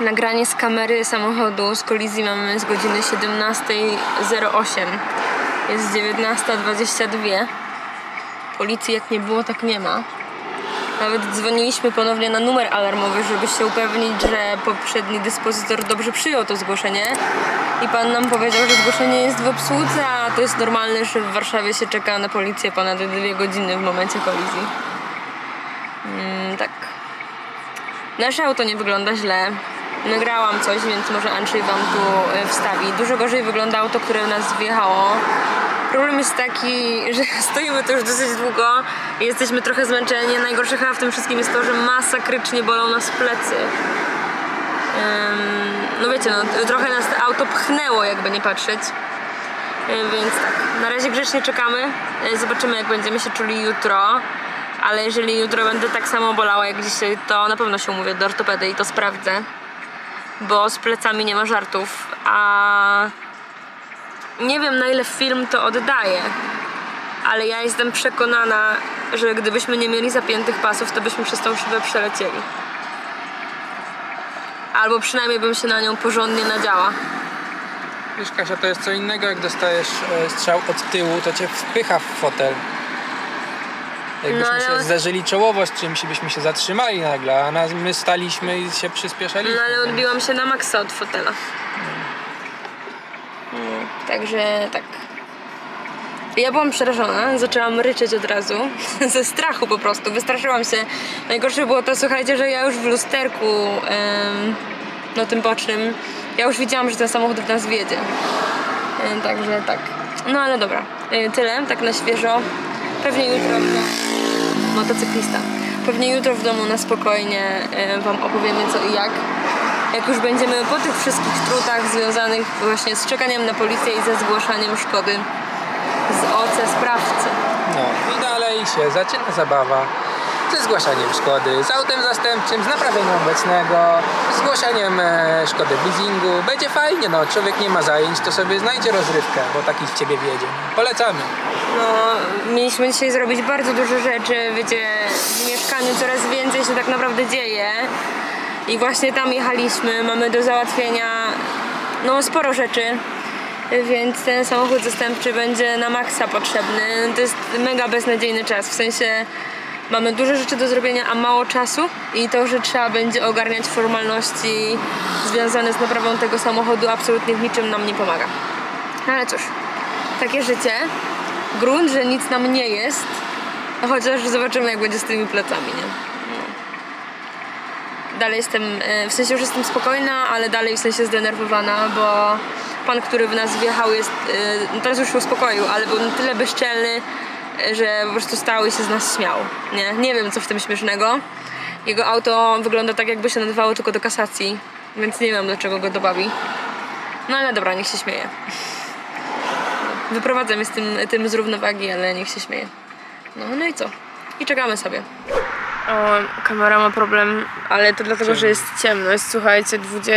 Nagranie z kamery samochodu z kolizji mamy z godziny 17:08. Jest 19:22. Policji jak nie było, tak nie ma. Nawet dzwoniliśmy ponownie na numer alarmowy, żeby się upewnić, że poprzedni dyspozytor dobrze przyjął to zgłoszenie. I pan nam powiedział, że zgłoszenie jest w obsłudze, a to jest normalne, że w Warszawie się czeka na policję ponad 2 godziny w momencie kolizji. Tak. Nasze auto nie wygląda źle. Nagrałam coś, więc może Andrzej wam tu wstawi. Dużo gorzej wygląda auto, które w nas wjechało. Problem jest taki, że stoimy tu już dosyć długo i jesteśmy trochę zmęczeni. Najgorsze chyba w tym wszystkim jest to, że masakrycznie bolą nas plecy. No wiecie, no, trochę nas auto pchnęło, jakby nie patrzeć. Więc tak, na razie grzecznie czekamy. Zobaczymy, jak będziemy się czuli jutro. Ale jeżeli jutro będę tak samo bolała jak dzisiaj, to na pewno się umówię do ortopedy i to sprawdzę. Bo z plecami nie ma żartów, a nie wiem, na ile film to oddaje, ale ja jestem przekonana, że gdybyśmy nie mieli zapiętych pasów, to byśmy przez tą szybę przelecieli. Albo przynajmniej bym się na nią porządnie nadziała. Wiesz, Kasia, to jest co innego, jak dostajesz strzał od tyłu, to cię wpycha w fotel. Jakbyśmy się zderzyli czołowo z czymś, byśmy się zatrzymali nagle, a my staliśmy i się przyspieszaliśmy. No ale odbiłam się na maksa od fotela. Także tak. Ja byłam przerażona, zaczęłam ryczeć od razu. Ze strachu po prostu, wystraszyłam się. Najgorsze było to, słuchajcie, że ja już w lusterku no tym bocznym, ja już widziałam, że ten samochód w nas wjedzie. Także tak. No ale dobra, tyle, tak na świeżo. Pewnie jutro motocyklista. Pewnie jutro w domu na spokojnie wam opowiemy co i jak. Jak już będziemy po tych wszystkich trudach związanych właśnie z czekaniem na policję i ze zgłaszaniem szkody z OC sprawcy. No i dalej się zaczyna zabawa ze zgłaszaniem szkody, z autem zastępczym, z naprawieniem obecnego, z zgłaszaniem szkody w leasingu. Będzie fajnie, no człowiek nie ma zajęć, to sobie znajdzie rozrywkę, bo taki w ciebie wjedzie. Polecamy. No, mieliśmy dzisiaj zrobić bardzo dużo rzeczy, wiecie, w mieszkaniu coraz więcej się tak naprawdę dzieje. I właśnie tam jechaliśmy, mamy do załatwienia no sporo rzeczy, więc ten samochód zastępczy będzie na maksa potrzebny. To jest mega beznadziejny czas, w sensie mamy dużo rzeczy do zrobienia, a mało czasu i to, że trzeba będzie ogarniać formalności związane z naprawą tego samochodu, absolutnie w niczym nam nie pomaga. Ale cóż, takie życie, grunt, że nic nam nie jest, chociaż zobaczymy, jak będzie z tymi plecami, nie? Dalej jestem, w sensie już jestem spokojna, ale dalej w sensie zdenerwowana, bo pan, który w nas wjechał jest, teraz już się uspokoił, ale był na tyle bezczelny, że po prostu stał i się z nas śmiał, nie wiem co w tym śmiesznego. Jego auto wygląda tak, jakby się nadawało tylko do kasacji, więc nie wiem, dlaczego go dobawi. No ale dobra, niech się śmieje. Wyprowadzam je z tym z równowagi, ale niech się śmieje. No i co? I czekamy sobie. O, kamera ma problem, ale to dlatego, że jest ciemno. Jest, słuchajcie,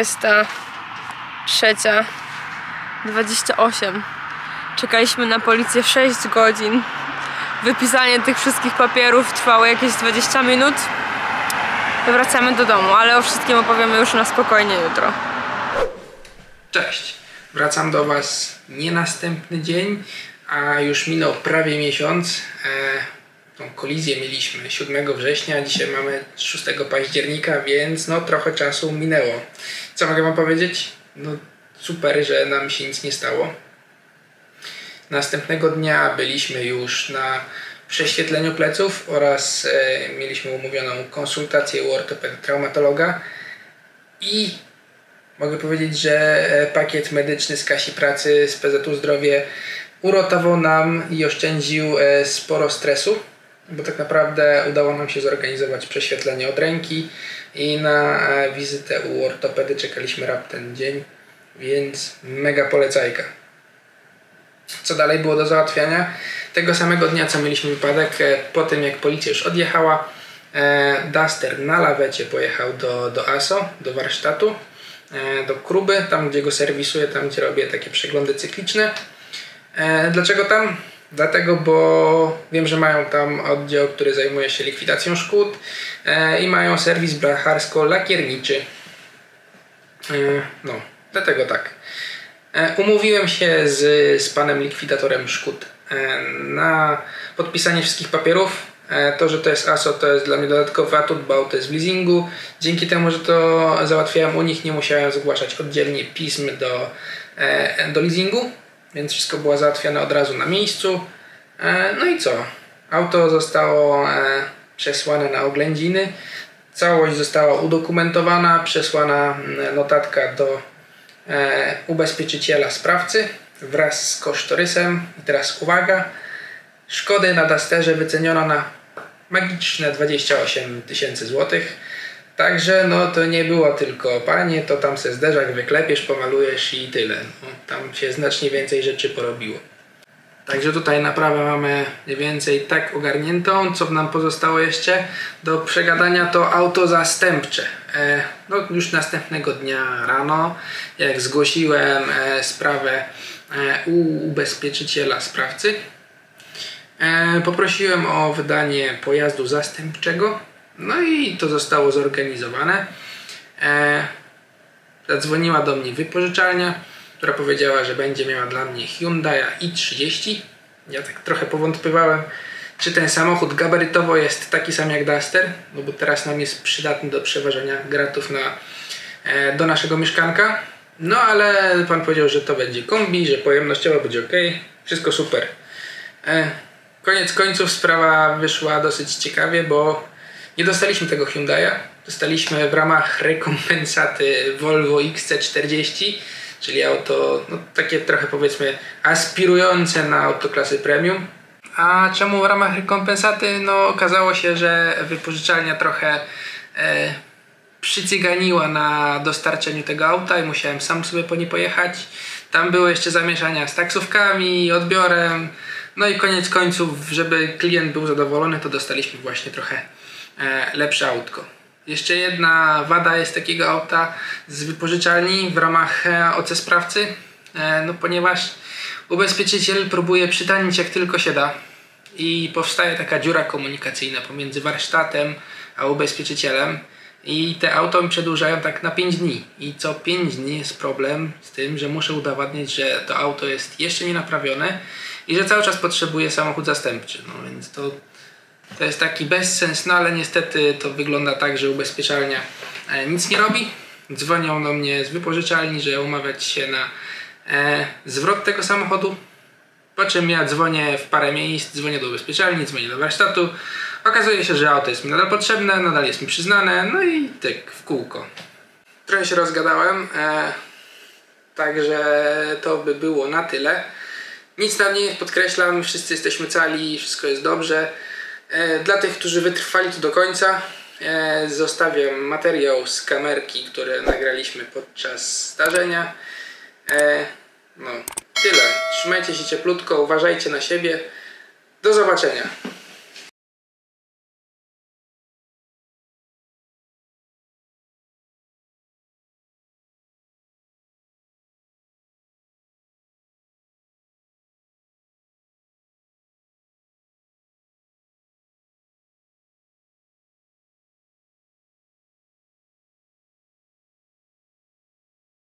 23:28. Czekaliśmy na policję 6 godzin. Wypisanie tych wszystkich papierów trwało jakieś 20 minut. Wracamy do domu, ale o wszystkim opowiemy już na spokojnie jutro. Cześć! Wracam do was nie następny dzień, a już minął prawie miesiąc. Tą kolizję mieliśmy 7 września, dzisiaj mamy 6 października, więc no trochę czasu minęło. Co mogę wam powiedzieć? No super, że nam się nic nie stało. Następnego dnia byliśmy już na prześwietleniu pleców oraz mieliśmy umówioną konsultację u ortopedy traumatologa i mogę powiedzieć, że pakiet medyczny z Kasi Pracy z PZU Zdrowie uratował nam i oszczędził sporo stresu, bo tak naprawdę udało nam się zorganizować prześwietlenie od ręki i na wizytę u ortopedy czekaliśmy raptem dzień, więc mega polecajka. Co dalej było do załatwiania? Tego samego dnia, co mieliśmy wypadek, po tym jak policja już odjechała, Duster na lawecie pojechał do ASO, do warsztatu, do Kruby, tam gdzie go serwisuję, tam gdzie robię takie przeglądy cykliczne. Dlaczego tam? Dlatego, bo wiem, że mają tam oddział, który zajmuje się likwidacją szkód i mają serwis blacharsko-lakierniczy. No, dlatego tak. Umówiłem się z panem likwidatorem szkód na podpisanie wszystkich papierów. To, że to jest ASO, to jest dla mnie dodatkowy atut, bo auto jest w leasingu. Dzięki temu, że to załatwiałem u nich, nie musiałem zgłaszać oddzielnie pism do leasingu, więc wszystko było załatwione od razu na miejscu. No i co? Auto zostało przesłane na oględziny. Całość została udokumentowana, przesłana notatka do ubezpieczyciela sprawcy wraz z kosztorysem. I teraz uwaga, szkody na Dusterze wyceniono na magiczne 28 000 złotych. Także no to nie było tylko panie, to tam se zderzak wyklepiesz, pomalujesz i tyle. No, tam się znacznie więcej rzeczy porobiło. Także tutaj naprawę mamy mniej więcej tak ogarniętą. Co nam pozostało jeszcze do przegadania, to auto zastępcze. No już następnego dnia rano, jak zgłosiłem sprawę u ubezpieczyciela sprawcy, poprosiłem o wydanie pojazdu zastępczego. No i to zostało zorganizowane. Zadzwoniła do mnie wypożyczalnia, która powiedziała, że będzie miała dla mnie Hyundai i30. Ja tak trochę powątpiewałem, czy ten samochód gabarytowo jest taki sam jak Duster, no bo teraz nam jest przydatny do przeważenia gratów do naszego mieszkanka. No ale pan powiedział, że to będzie kombi, że pojemnościowo będzie ok, wszystko super. Koniec końców sprawa wyszła dosyć ciekawie, bo nie dostaliśmy tego Hyundai'a. Dostaliśmy w ramach rekompensaty Volvo XC40, czyli auto no, takie trochę powiedzmy aspirujące na auto klasy premium. A czemu w ramach rekompensaty? No okazało się, że wypożyczalnia trochę przycyganiła na dostarczeniu tego auta i musiałem sam sobie po nie pojechać. Tam były jeszcze zamieszania z taksówkami, odbiorem. No i koniec końców, żeby klient był zadowolony, to dostaliśmy właśnie trochę lepsze autko. Jeszcze jedna wada jest takiego auta z wypożyczalni w ramach OC sprawcy, no ponieważ ubezpieczyciel próbuje przytanić jak tylko się da i powstaje taka dziura komunikacyjna pomiędzy warsztatem a ubezpieczycielem i te auto mi przedłużają tak na 5 dni i co 5 dni jest problem z tym, że muszę udowadniać, że to auto jest jeszcze nie naprawione i że cały czas potrzebuje samochód zastępczy, no więc to jest taki bezsens, no ale niestety to wygląda tak, że ubezpieczalnia nic nie robi. Dzwonią do mnie z wypożyczalni, że umawiać się na zwrot tego samochodu. Po czym ja dzwonię w parę miejsc, dzwonię do ubezpieczalni, dzwonię do warsztatu. Okazuje się, że auto jest mi nadal potrzebne, nadal jest mi przyznane, no i tak w kółko. Trochę się rozgadałem, także to by było na tyle. Nic nam nie jest, podkreślam, wszyscy jesteśmy cali, wszystko jest dobrze. Dla tych, którzy wytrwali tu do końca, zostawiam materiał z kamerki, które nagraliśmy podczas zdarzenia. No, tyle. Trzymajcie się cieplutko, uważajcie na siebie. Do zobaczenia.